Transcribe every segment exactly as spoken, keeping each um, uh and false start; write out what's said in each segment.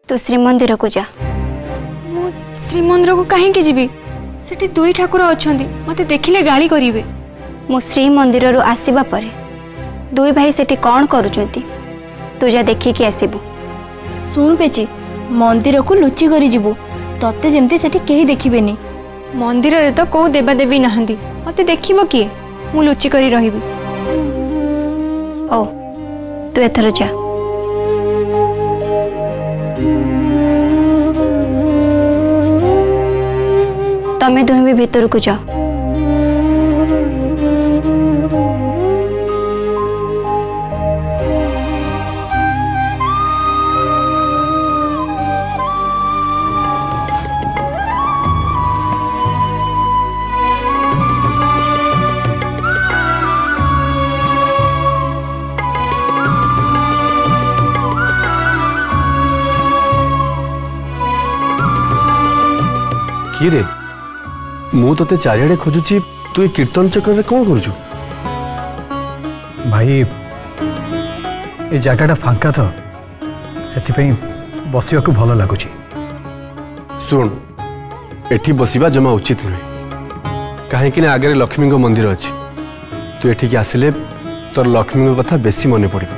तू श्रीमंदिर को जा। मु श्रीमंदिर को कहीं जीवी सेठी दुई ठाकुर अछंती मते देखिले गाली करिवे। मु श्रीमंदिर रु आसीबा परे दुई भाई सेठी कौन करूचंती तू जा देखिकी आसीबू। सुन पेची मंदिर को लुचि करी जीवु तते जेमती सेठी केही देखिबेनी। मंदिर रे तो को देवादेवी नाहंदी मते देखिबो किए मु लुचि करी रहिबी। ओ तू एथर जा। तमे दुहे भी भीतर को जाओ। कि रे मु तो चारिड़े खोजुची तू ये कीर्तन चक्र रे कौन करूछु? भाई ये जगह फांका तो से बसिया को भल लगुच। सुन एठी बसिबा जमा उचित नुहे कहीं आगे लक्ष्मी मंदिर अच्छी तू एठिक आसिले तोर लक्ष्मी कथा बेसी मन पड़ो।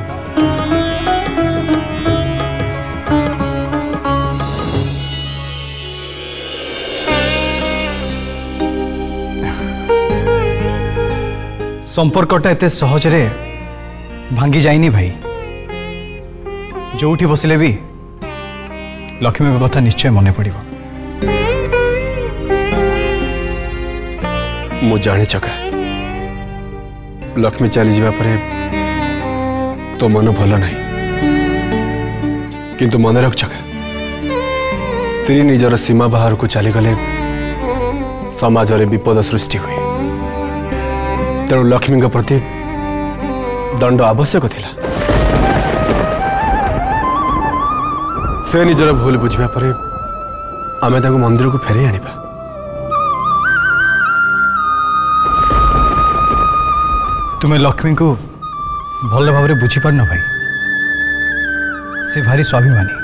संपर्कटा एते सहजरे भांगी जाइनी भाई। जोठी बसिले भी लक्ष्मी कथा निश्चय मन पड़ो। मु जाने चका लक्ष्मी चली जावा परे तो मन भल नहीं किंतु मन रख चका स्त्री निजर सीमा बाहर को चली गले समाज रे विपद सृष्टि हुए। तेणु लक्ष्मी प्रति दंड आवश्यक थिला। से निजर भूल बुझा पर आमे ताको मंदिर को फेरे आनिबा। तुम्हें लक्ष्मी को भल भाव बुझी पार न भाई। से भारी स्वाभिमानी।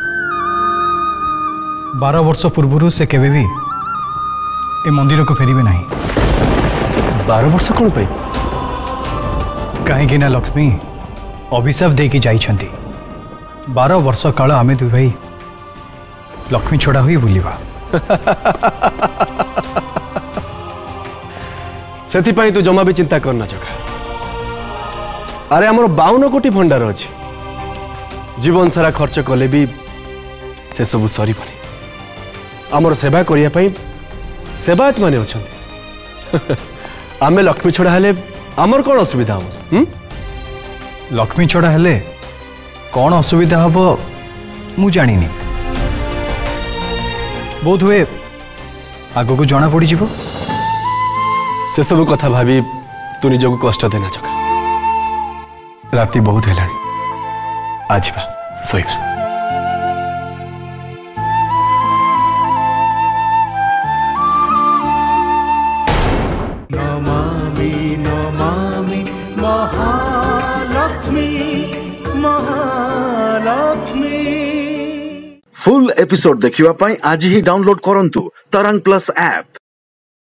बारह वर्ष पूर्व से केवे भी ए मंदिर को फेरिबे नहीं। बारह वर्ष कौन पाई? कहीं ना लक्ष्मी अभिशाप देकी जाइछंती। बारह वर्ष काल आमे दुई भाई लक्ष्मी छड़ा हुई बुलिबा। सेथि पई तू जमा भी चिंता करना चका। अरे हमर बावन कोटी भंडार अछि जीवन सारा खर्च कले भी से सब सरी पड़े। आमर सेवा करिया पई सेवायत माने अछंती। आमे लक्ष्मी छड़ा हेले आमर कौन असुविधा हम? लक्ष्मी छड़ा हेले कौन असुविधा हम मु जानिनी। बोध हुए आगो को जना पड़ी जीवो। से सब कथा भाभी तू निज को कष्ट देना चका। राति बहुत हेलानी आज बा सोइबा। फुल एपिसोड देखिवा पाई आज ही डाउनलोड करंतु तरंग प्लस ऐप।